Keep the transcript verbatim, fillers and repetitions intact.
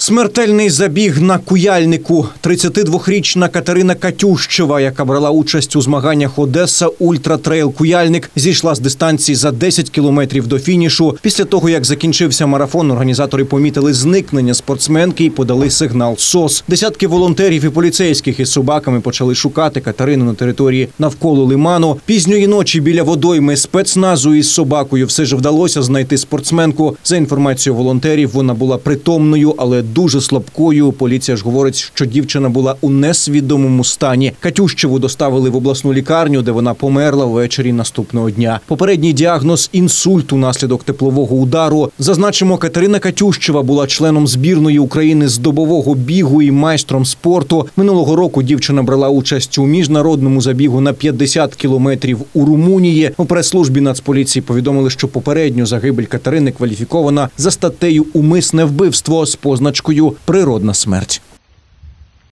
Смертельний забіг на Куяльнику. тридцятидвохрічна Катерина Катющева, яка брала участь у змаганнях Одеса Ультра Трейл Куяльник, зійшла з дистанції за десять кілометрів до фінішу. Після того, як закінчився марафон, організатори помітили зникнення спортсменки і подали сигнал СОС. Десятки волонтерів і поліцейських із собаками почали шукати Катерину на території навколо лиману. Пізньої ночі біля водойми спецназу із собакою все ж вдалося знайти спортсменку. За інформацією волонтерів, вона була притомною, але дуже слабкою. Поліція ж говорить, що дівчина була у несвідомому стані. Катющеву доставили в обласну лікарню, де вона померла ввечері наступного дня. Попередній діагноз – інсульт унаслідок теплового удару. Зазначимо, Катерина Катющева була членом збірної України з добового бігу і майстром спорту. Минулого року дівчина брала участь у міжнародному забігу на п'ятдесят кілометрів у Румунії. У прес-службі Нацполіції повідомили, що попередньо загибель Катерини кваліфікована за статтею «Умисне вбивство» з позначкою «Природна смерть».